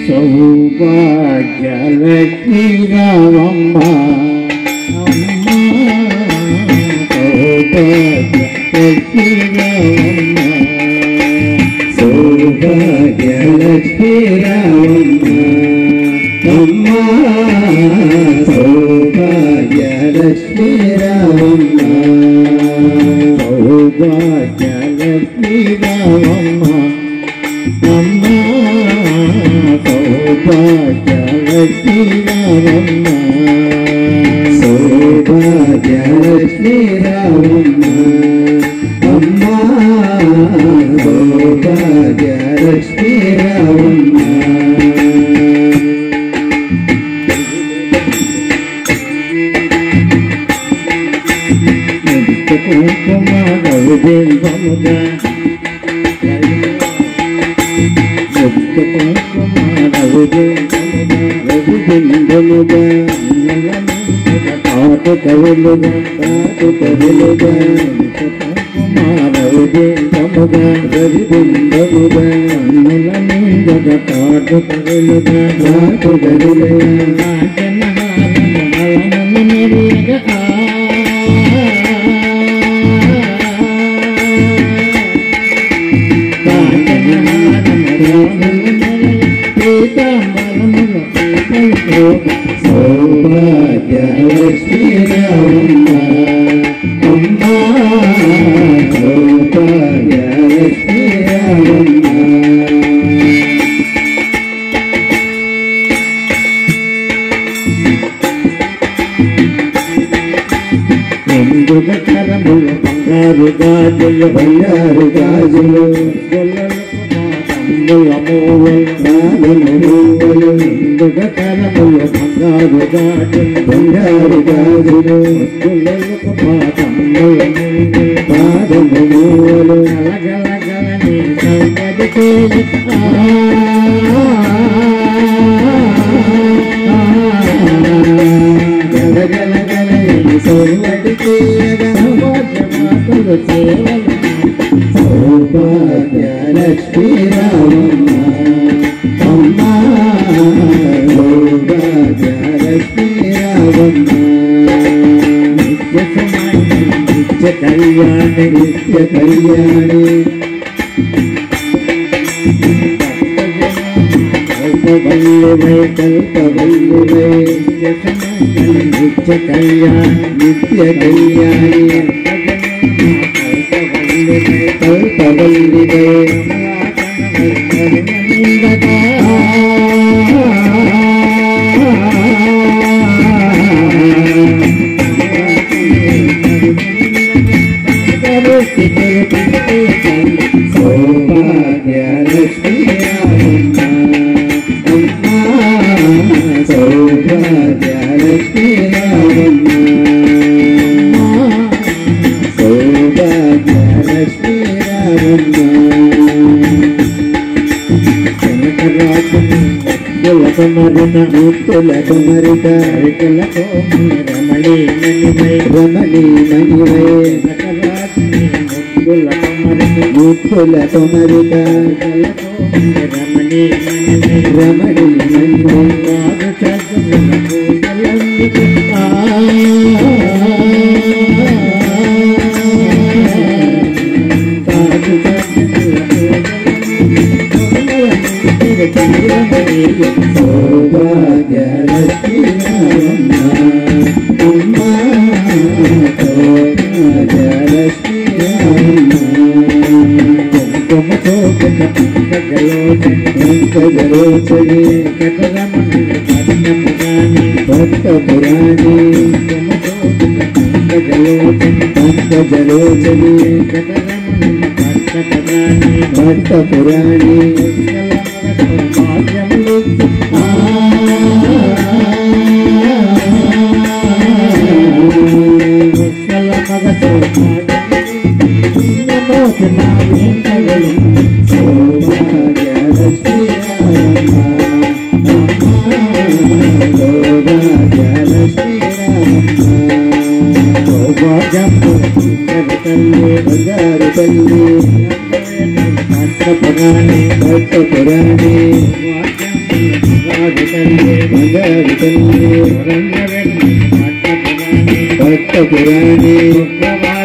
సౌభాగ్యలక్ష్మీ రామమ్మ సౌభాగ్యలక్ష్మీ రామమ్మ సౌభాగ్యలక్ష్మీ రామమ్మ అమ్మ సౌభాగ్యలక్ష్మీ రామమ్మ సౌభాగ్యలక్ష్మీ రామమ్మ అమ్మ సౌభాగ్యలక్ష్మీ రామమ్మ సౌభాగ్యలక్ష్మీ రామమ్మ అమ్మ సౌభాగ్యలక్ష్మీ రామమ్మ కుంకుమ రవిబింబముగా కుంకుమ రవిబింబముగా కాటు కవులుగా కుంకుమ రవిబింబముగా రవిబింబముగా అన్నుల కాటు కవులుగా కాటు కవులుగా సౌభాగ్యలక్ష్మీ రామమ్మ అమ్మ సౌభాగ్యలక్ష్మీ రామమ్మ ఎందుక కరములు బంగారు గాజులు బంగారు గాజులు ఎందుక కరములు బంగారు గాజులు బంగారు గాజులు పాదములు గలగలగలని సౌకర్య గలగలగలని సౌభాగ్యలక్ష్మీ రామమ్మ అమ్మ సౌభాగ్యలక్ష్మీ రామమ్మ నిత్య కళ్యాణి నిత్య కళ్యాణి కల్పవల్లివై కల్పవల్లివై నిత్య కళ్యాణి నిత్య కళ్యాణి కల్పవల్లివై సౌభాగ్యలక్ష్మీ రామమ్మ అమ్మ సౌభాగ్యలక్ష్మీ రామమ్మ సౌభాగ్యలక్ష్మీ రామమ్మ కనకరాజుల ముత్తుల కుమరిక రమణీ మణివై ముత్తుల కుమరిక రమణీ మణివై సౌభాగ్యలక్ష్మీ రామమ్మ అమ్మ సౌభాగ్యలక్ష్మీ రామమ్మ కుంకుమతో పంకజలోచని భక్తపురాణి పంకజలోచని భక్తపురాణి సౌభాగ్యలక్ష్మీ రామమ్మ సౌభాగ్యలక్ష్మీ రామమ్మ సౌభాగ్యం బంగారు తల్లి భక్తపురాణి బంగారు తల్లి భక్త పురాణి